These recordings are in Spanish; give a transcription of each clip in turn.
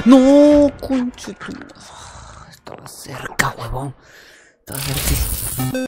¡No! ¡Concha! Estaba cerca, huevón. Estaba cerquísimo.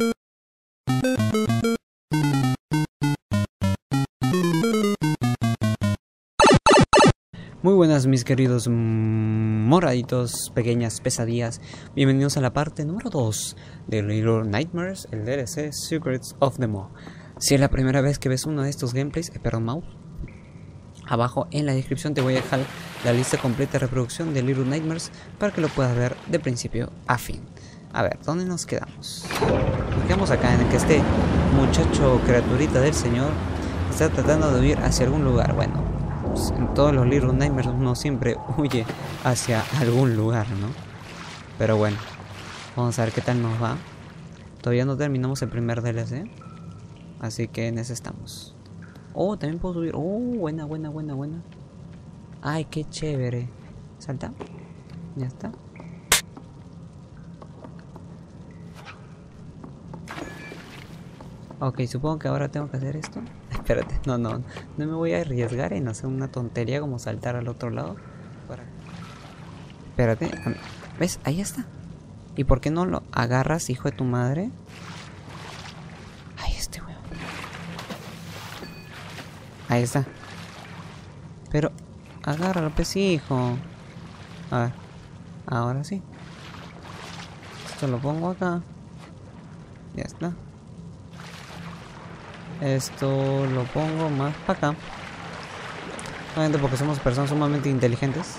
Muy buenas mis queridos moraditos, pequeñas pesadillas. Bienvenidos a la parte número 2 de Little Nightmares, el DLC Secrets of the Maw. Si es la primera vez que ves uno de estos gameplays, perdón, mouse, abajo en la descripción te voy a dejar la lista completa de reproducción de Little Nightmares para que lo puedas ver de principio a fin. A ver, ¿dónde nos quedamos? Nos quedamos acá en el que este muchacho criaturita del señor está tratando de huir hacia algún lugar. Bueno, pues en todos los Little Nightmares uno siempre huye hacia algún lugar, ¿no? Pero bueno, vamos a ver qué tal nos va. Todavía no terminamos el primer DLC, así que en ese estamos. Oh, también puedo subir. Oh, buena. Ay, qué chévere. Salta. Ya está. Ok, supongo que ahora tengo que hacer esto. Espérate, no me voy a arriesgar en hacer una tontería como saltar al otro lado. Espérate, ¿ves? Ahí está. ¿Y por qué no lo agarras, hijo de tu madre? Ahí este weón. Ahí está. Pero agárralo, pues, hijo. A ver, ahora sí. Esto lo pongo acá. Ya está. Esto lo pongo más para acá. Obviamente porque somos personas sumamente inteligentes.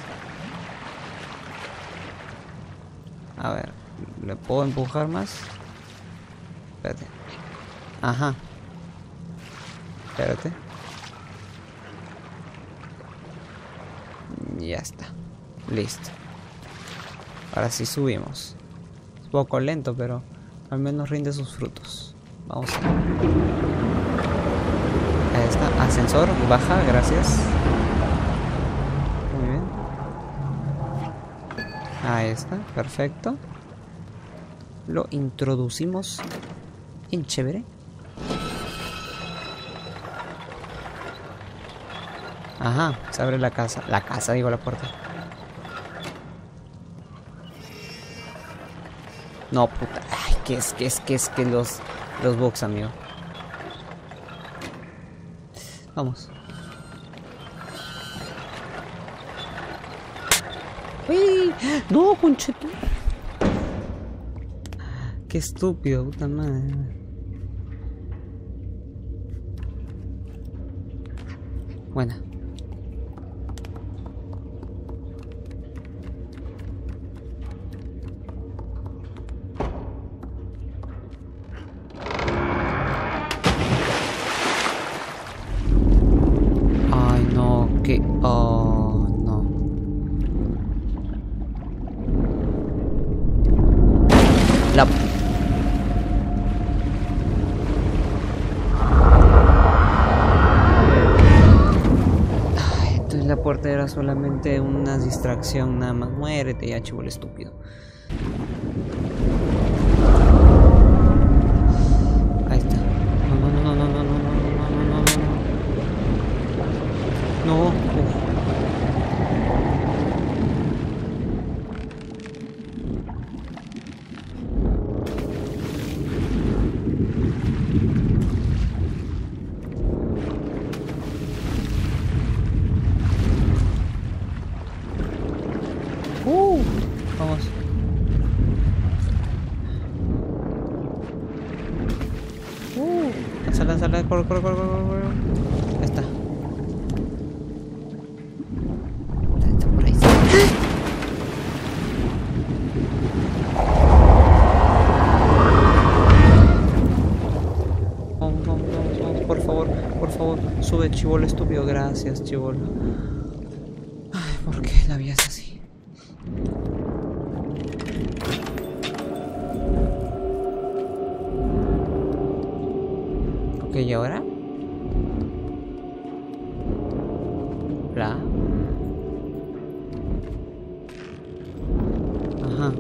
A ver, ¿le puedo empujar más? Espérate. Ajá. Espérate. Ya está. Listo. Ahora sí subimos. Es un poco lento, pero al menos rinde sus frutos. Vamos a ver. Ahí está, ascensor, baja, gracias. Muy bien. Ahí está, perfecto. Lo introducimos en chévere. Ajá, se abre la casa. La casa, digo, la puerta. No, puta. Ay, ¿qué es que los bugs, amigo? Vamos. ¡Uy! ¡No, concheto! ¡Qué estúpido, puta madre! Buena. Oh, no. Ay, entonces la puerta era solamente una distracción nada más. Muérete ya, chibol estúpido. Ahí está. No. Vamos. Lánzala, corre. Ahí está. Está por ahí. Vamos, por favor. Sube, chibolo estúpido. Gracias, chibolo. Ay, ¿por qué la vida es así? Ok, ¿y ahora? Bla. Ajá.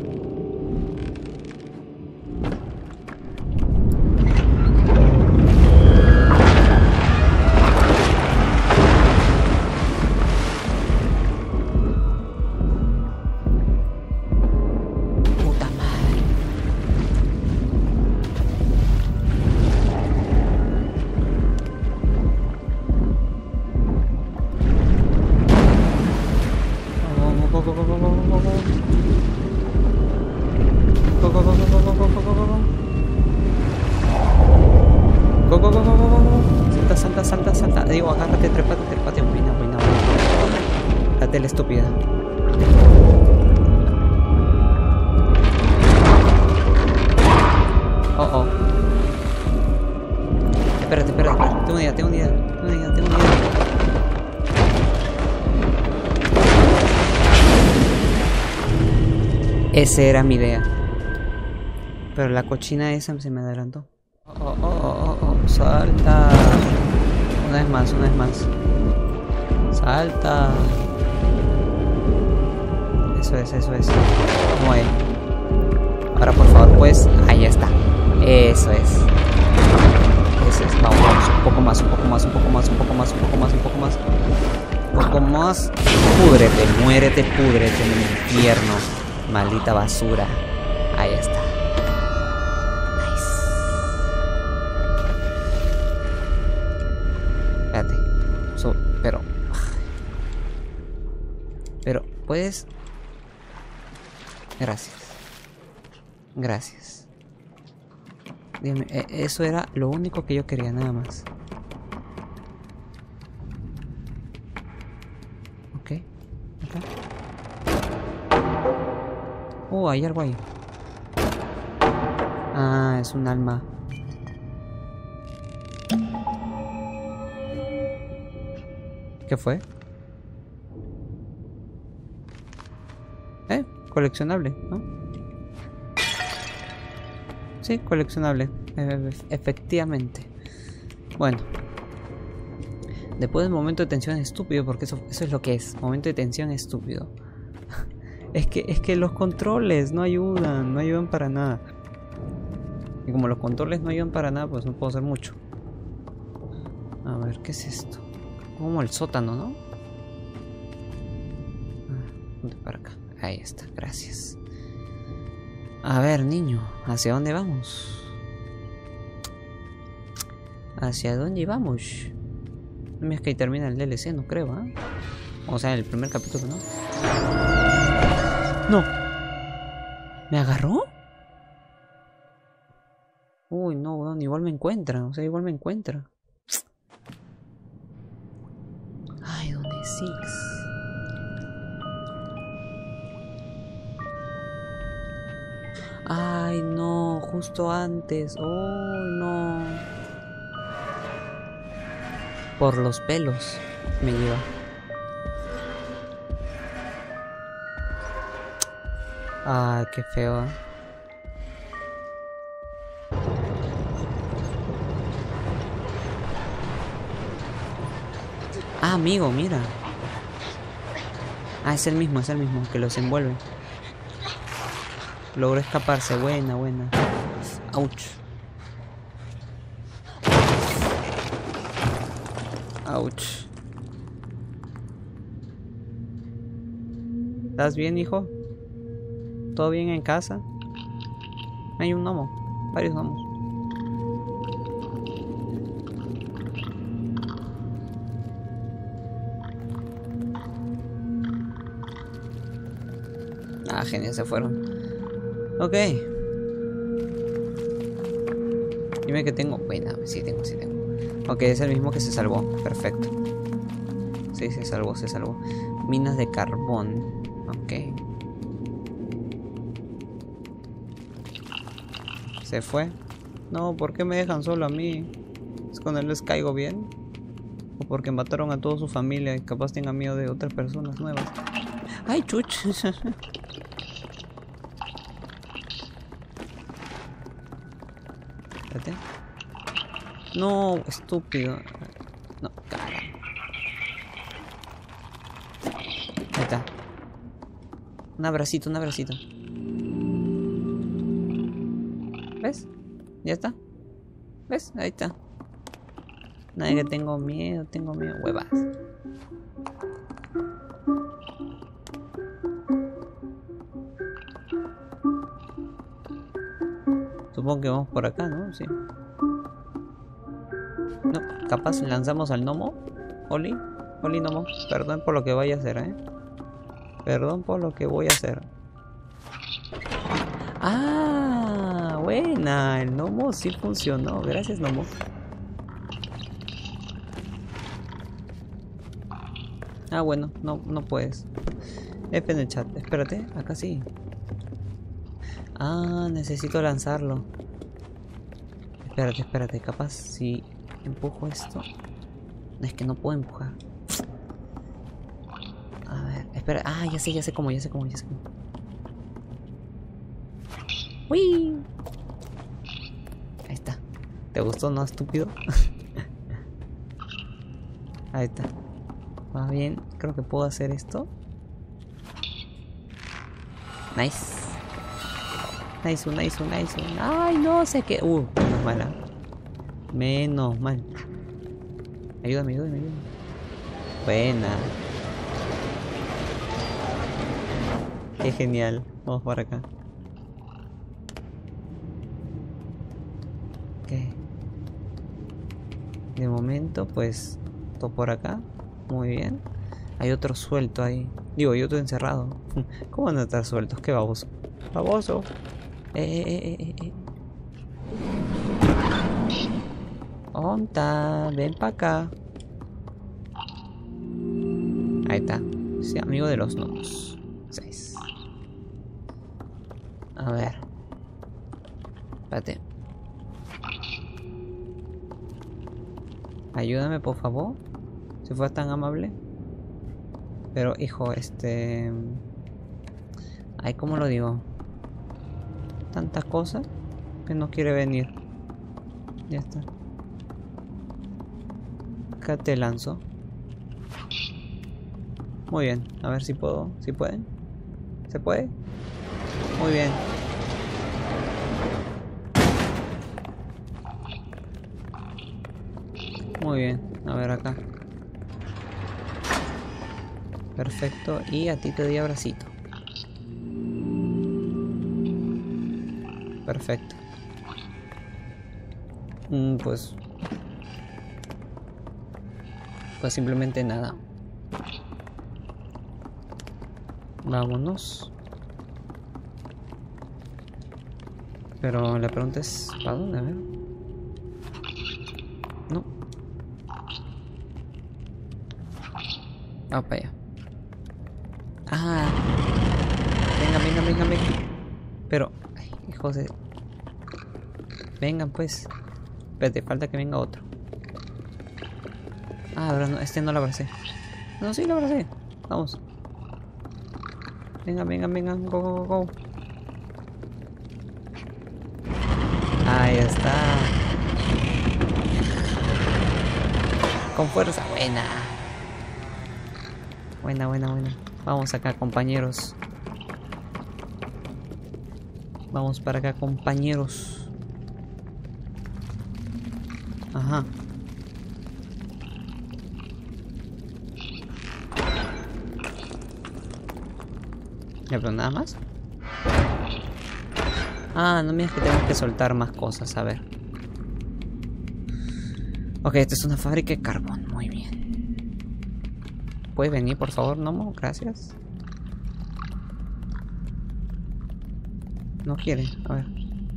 digo, agárrate, trépate, trépate. Buena, buena, buena. La tele estúpida. Oh, oh. Espérate, espérate. Tengo una idea, tengo una idea. Tengo una idea, tengo una idea. Esa era mi idea. Pero la cochina esa se me adelantó. Oh, oh, oh, oh, oh. Salta. Una vez más, una vez más. Salta. Eso es, eso es. Como él. Ahora por favor, pues. Ahí está. Eso es. Eso es. Vamos, vamos. Un poco más, un poco más, un poco más, un poco más, un poco más, un poco más. Un poco más. Púdrete, muérete, púdrete en el infierno. Maldita basura. Ahí está. Espérate. Pero, ¿puedes? Gracias. Gracias. Dime, eso era lo único que yo quería, nada más. Ok. Acá. Hay algo ahí. Ah, es un alma. ¿Qué fue? Coleccionable, ¿no? Sí, coleccionable. Efectivamente. Bueno. Después del momento de tensión estúpido, porque eso es lo que es. Momento de tensión estúpido. Es que los controles no ayudan para nada. Y como los controles no ayudan para nada, pues no puedo hacer mucho. A ver, ¿qué es esto? Como el sótano, ¿no? Ponte para acá. Ahí está, gracias. A ver, niño, ¿hacia dónde vamos? ¿Hacia dónde vamos? No es que ahí termina el DLC, no creo, ¿eh? O sea, el primer capítulo, ¿no? ¡No! ¿Me agarró? Uy, no, weón, igual me encuentra. O sea, igual me encuentra. Ay, ¿dónde es Six? Ay, no, justo antes. Oh, no. Por los pelos me lleva. Ay, qué feo. Ah, amigo, mira. Ah, es el mismo que los envuelve. Logró escaparse, buena, buena. Ouch. Ouch. ¿Estás bien, hijo? ¿Todo bien en casa? Hay un gnomo, varios gnomos. Ah, genial, se fueron. Ok. Dime que tengo. Bueno, sí tengo. Ok, es el mismo que se salvó. Perfecto. Sí, se salvó. Minas de carbón. Ok. ¿Se fue? No, ¿por qué me dejan solo a mí? ¿Es cuando les caigo bien? ¿O porque mataron a toda su familia y capaz tengan miedo de otras personas nuevas? ¡Ay, chuch! Espérate. No, estúpido. No, cara. Ahí está. Un abracito. ¿Ves? Ya está. ¿Ves? Ahí está. Nada que tengo miedo. Huevas. Supongo que vamos por acá, ¿no? Sí. No, capaz lanzamos al gnomo. Oli gnomo. Perdón por lo que voy a hacer, ¿eh? Perdón por lo que voy a hacer. Ah, buena. El gnomo sí funcionó. Gracias, gnomo. Ah, bueno, no puedes. F en el chat. Espérate, acá sí. Ah, necesito lanzarlo. Espérate, capaz si empujo esto. No, es que no puedo empujar. A ver, espera. Ah, ya sé cómo. ¡Uy! Ahí está. ¿Te gustó, no, estúpido? Ahí está. Va bien, creo que puedo hacer esto. Nice. Nice. Ay, no sé qué. Menos mal. Menos mal. Ayúdame. Buena. Qué genial. Vamos por acá. Ok. De momento, pues, todo por acá. Muy bien. Hay otro suelto ahí. Digo, hay otro encerrado. ¿Cómo van a estar sueltos? Qué baboso. Baboso. Onta, ven para acá. Ahí está. Sí, amigo de los gnomos. 6. A ver. Espérate. Ayúdame, por favor. Si fueras tan amable. Pero, hijo, ay, ¿cómo lo digo? Tantas cosas que no quiere venir. Ya está. Acá te lanzo. Muy bien. A ver si puedo. ¿Si pueden? ¿Se puede? Muy bien. Muy bien. A ver acá. Perfecto. Y a ti te di abracito. Perfecto. Pues simplemente nada. Vámonos. Pero la pregunta es, ¿para dónde? A ver. No. Ah, para allá. Ah. Venga. Pero, ay, hijos de... Vengan pues. Espérate, falta que venga otro. Ah, ahora no, no lo abracé. No, sí lo abracé. Vamos. Vengan. Go. Ahí está. Con fuerza. Buena. Vamos acá, compañeros. Vamos para acá, compañeros. Ajá. Ya, pero nada más. Ah, no me digas que tenemos que soltar más cosas, a ver. Ok, esta es una fábrica de carbón, muy bien. ¿Puedes venir, por favor, Nomo? Gracias. No quiere, a ver.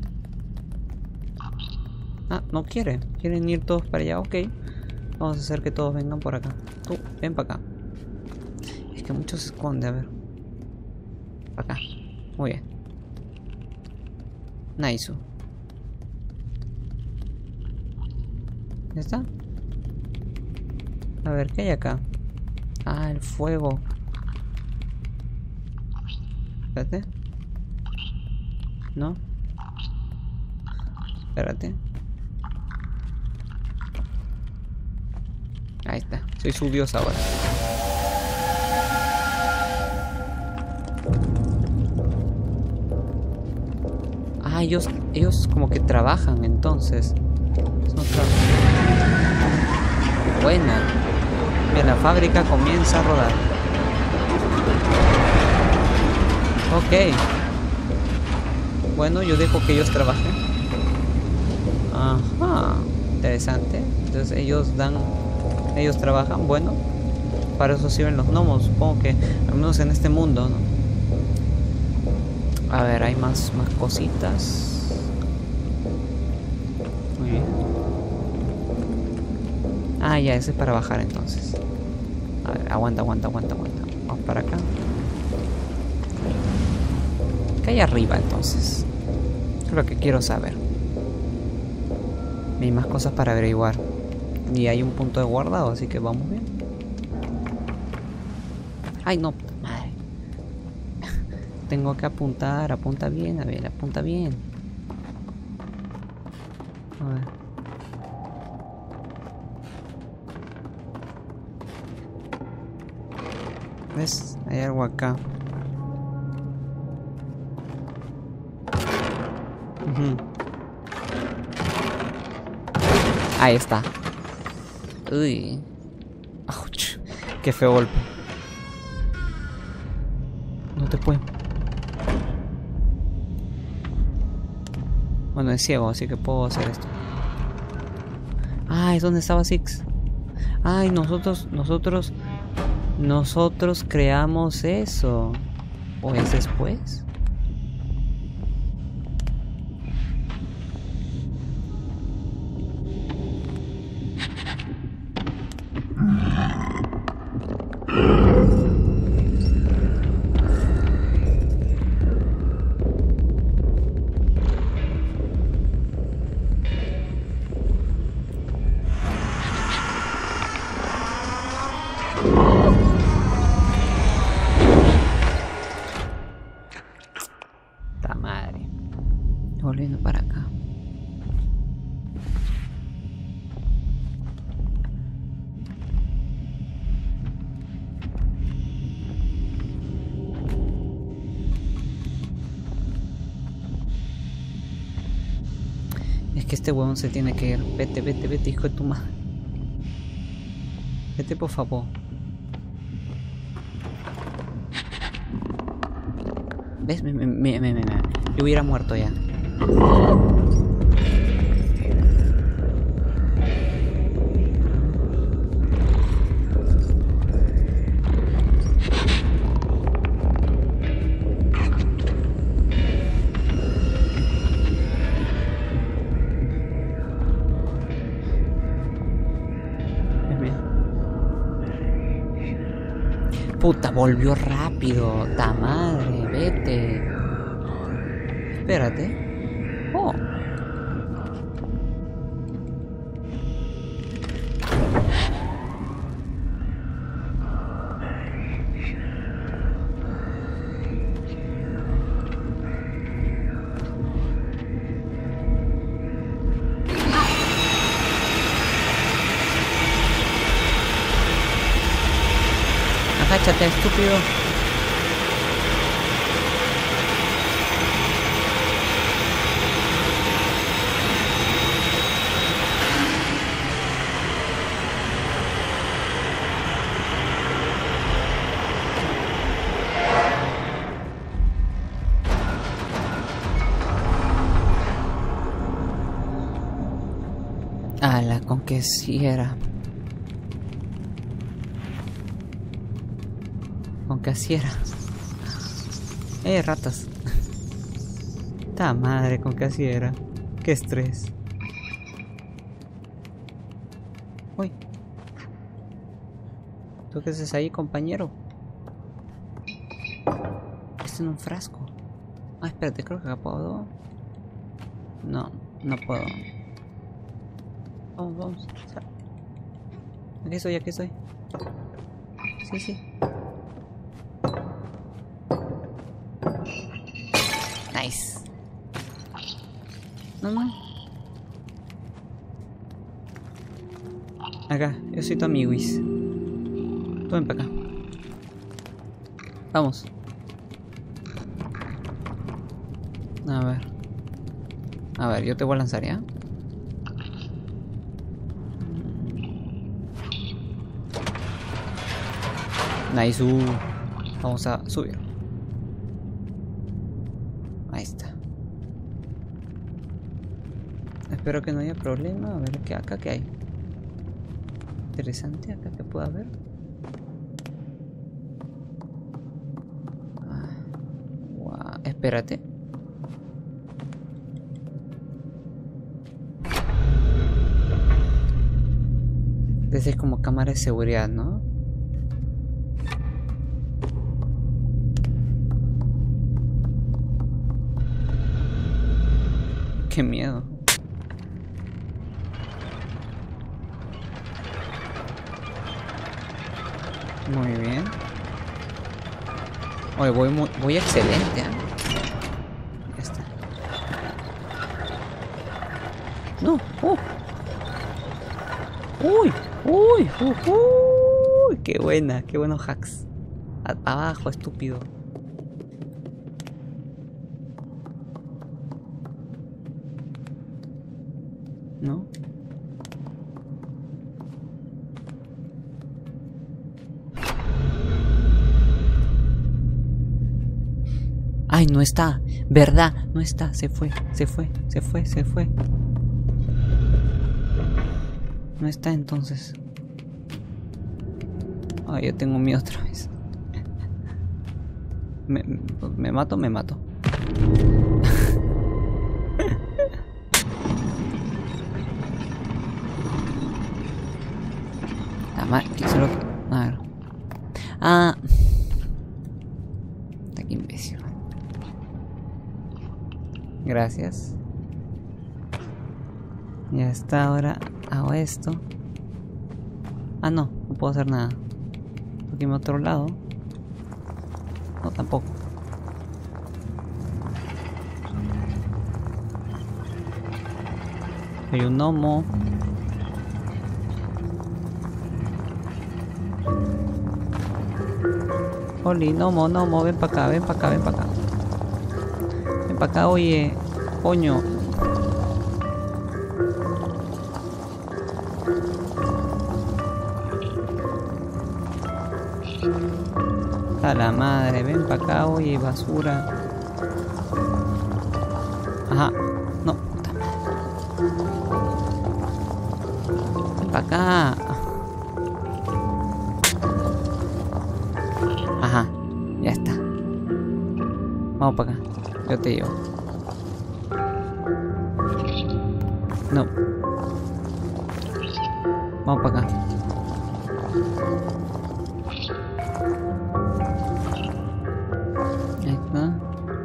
Ah, no quiere. Quieren ir todos para allá, ok. Vamos a hacer que todos vengan por acá. Tú, ven para acá. Es que mucho se esconde, a ver. Para acá. Muy bien. Nice. ¿Ya está? A ver, ¿qué hay acá? Ah, el fuego. Espérate. ¿No? Espérate. Ahí está. Soy su dios ahora. Ah, ellos como que trabajan entonces. Buena. Mira, la fábrica comienza a rodar. Ok. Bueno, yo dejo que ellos trabajen. Ajá. Interesante. Entonces ellos trabajan. Bueno, para eso sirven los gnomos. Supongo que al menos en este mundo, ¿no? A ver, hay más cositas. Muy bien. Ah, ya, ese es para bajar entonces. A ver, aguanta. Vamos para acá. ¿Qué hay arriba entonces? Es lo que quiero saber. Hay más cosas para averiguar. Y hay un punto de guardado, así que vamos bien. Ay, no, madre. Tengo que apuntar. Apunta bien, a ver, apunta bien. A ver. ¿Ves? Hay algo acá. Ahí está. Uy. Ouch. Qué feo golpe. No te puedo. Bueno, es ciego, así que puedo hacer esto. Ah, es donde estaba Six. Ay, nosotros creamos eso. ¿O es después? Ta madre. Volviendo para acá. Es que este huevón se tiene que ir. Vete, hijo de tu madre. Vete, por favor. ¿Ves? Yo hubiera muerto ya. Puta, volvió rápido. Ta madre, vete. Espérate. Oh. Agáchate, estúpido. Ala, con que sí era. Con que así era. Ratas. Ta madre, con que así era. Qué estrés. Uy. ¿Tú qué haces ahí, compañero? Esto en un frasco. Ah, espérate, creo que acá puedo. No, no puedo. Vamos. Aquí estoy. Sí. Nice. No. Acá, yo soy tu amiguis. Tú ven para acá. Vamos. A ver, yo te voy a lanzar, ¿ya? Nice. Vamos a subir. Ahí está. Espero que no haya problema. A ver, acá qué hay. Interesante, acá que pueda haber. Wow. Espérate. Desde como cámara de seguridad, ¿no? Qué miedo. Muy bien. Oye, voy excelente, ¿eh? Ya está. No. Uy. Uy. Qué buena. Qué buenos hacks. Abajo, estúpido. ¿No? Ay, no está. ¿Verdad? No está. Se fue. No está entonces. Ay, yo tengo miedo otra vez. Me mato. La madre, ¿qué es lo que...? A ver. Ah. Está aquí imbécil. Gracias. Ya está, ahora hago esto. Ah, no puedo hacer nada. Aquí en otro lado. No, tampoco. Hay un gnomo. Oli, gnomo, ven para acá. Ven para acá, oye. Coño. A la madre, ven para acá, oye, basura. Ajá. No, puta madre. Ven para acá. Ajá, ya está. Vamos para acá. Yo te llevo. No. Vamos para acá. Ahí está.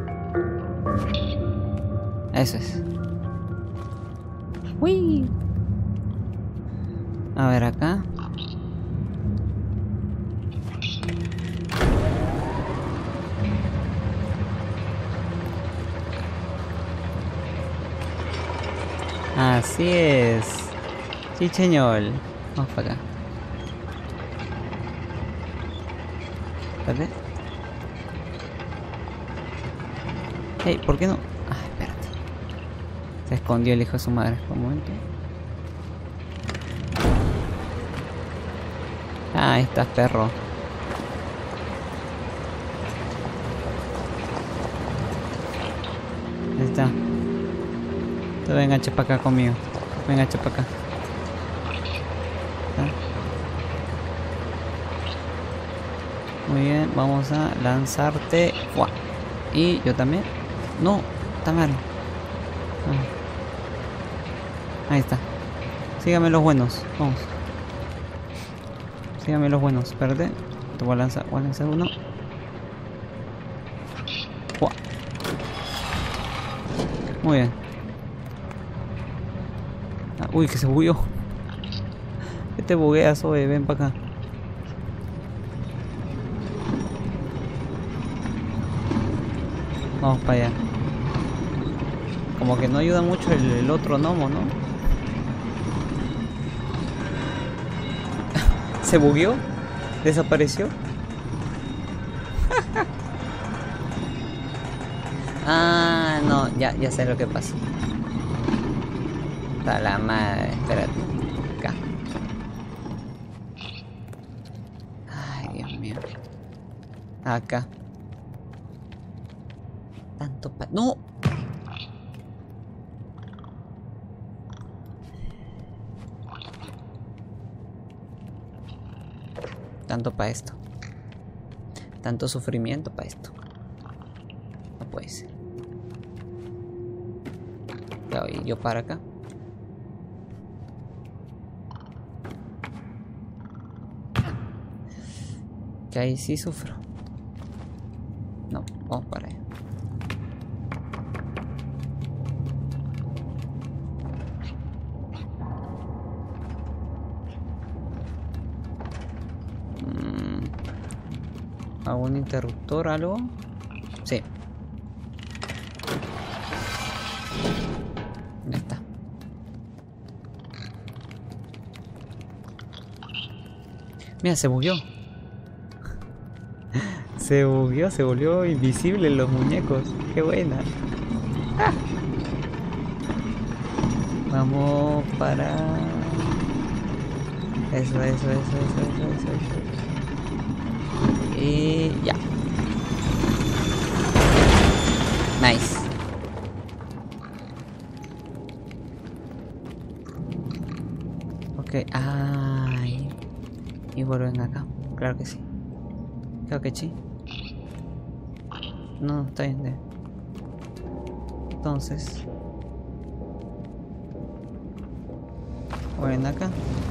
Eso es. Uy. A ver acá. Así es. Sí, señor. Vamos para acá. Espérate. Hey, ¿por qué no? Ah, espérate. Se escondió el hijo de su madre. Un momento. Ah, ahí estás, perro. Ahí está. Tú venga, para acá conmigo. Venga, para acá. ¿Ah? Muy bien, vamos a lanzarte. ¡Fua! Y yo también. No, está mal. Ah. Ahí está. Sígame los buenos. Vamos. Sígame los buenos. Espérate. Te voy a lanzar uno. ¡Fua! Muy bien. Ah, uy, que se bugueó. ¿Qué te bugueas, oye? Ven para acá. Vamos para allá. Como que no ayuda mucho el otro gnomo, ¿no? ¿Se bugueó? ¿Desapareció? Ah, no, ya sé lo que pasa. Está la madre, espérate. Acá. Ay, Dios mío. Acá. Tanto pa... ¡No! Tanto para esto. Tanto sufrimiento para esto. No puede ser. Ya voy yo para acá. Que ahí sí sufro. No, vamos para allá. ¿Algún interruptor, algo? Sí. Ya está. Mira, se bugueó. Se bugueó, se volvió invisible los muñecos. Qué buena. ¡Ah! Vamos para... Eso. Y ya. Nice. Ok, ay. Y vuelven acá. Claro que sí. Creo que sí. No, está bien. Entonces. Vuelven acá.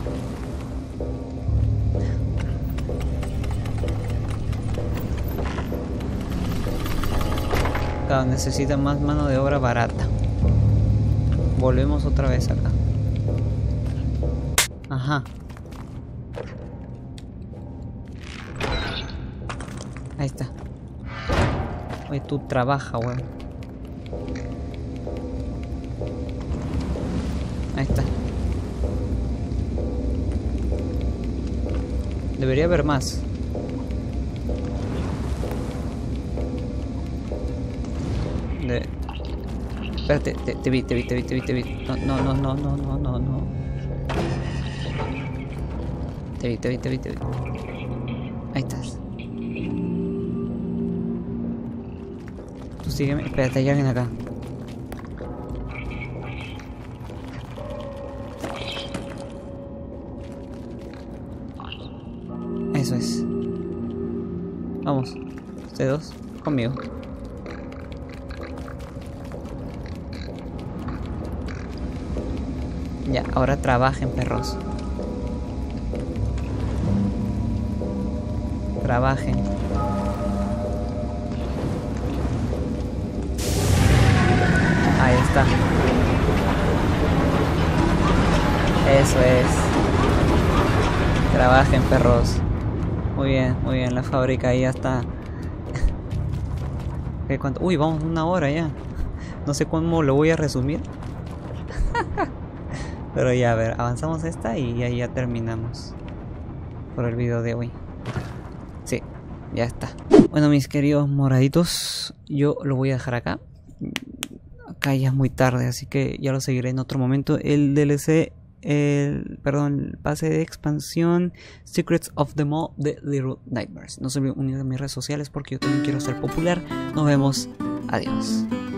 Claro, necesita más mano de obra barata. Volvemos otra vez acá. Ajá. Ahí está. Oye, tú trabaja, weón. Ahí está. Debería haber más. Espérate, te vi. No. Te vi. Ahí estás. Tú sígueme. Espérate, hay alguien acá. Eso es. Vamos. Ustedes dos, conmigo. Ya, ahora trabajen, perros. Trabajen. Ahí está. Eso es. Trabajen, perros. Muy bien, la fábrica ahí ya está. Uy, vamos 1 hora ya. No sé cómo lo voy a resumir. Pero ya, a ver, avanzamos esta y ahí ya terminamos por el video de hoy. Sí, ya está. Bueno, mis queridos moraditos, yo lo voy a dejar acá. Acá ya es muy tarde, así que ya lo seguiré en otro momento. El DLC, el pase de expansión Secrets of the Maw de Little Nightmares. No se olviden unir a mis redes sociales porque yo también quiero ser popular. Nos vemos. Adiós.